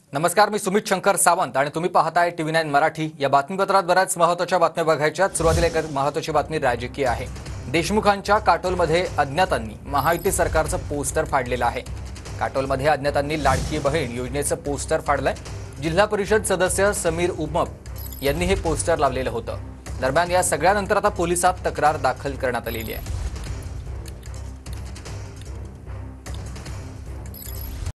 नमस्कार, मी सुमित शंकर सावंत आणि तुम्ही पाहताय TV9 मराठी। या बातमीपत्रात बऱ्याच महत्त्वाच्या बातम्या बघायच्या। सुरुवातीला एक महत्त्वाची बातमी राजकीय आहे। देशमुखांच्या काटोलमध्ये अज्ञातांनी महायुती सरकारचं पोस्टर फाडलेलं आहे। काटोलमध्ये अज्ञातांनी लाडकी बहीण योजनेचं पोस्टर फाडलंय। जिल्हा परिषद सदस्य समीर उमप यांनी हे पोस्टर लावलेलं होतं। दरम्यान या सगळ्यानंतर आता पोलिसात तक्रार दाखल करण्यात आलेली आहे।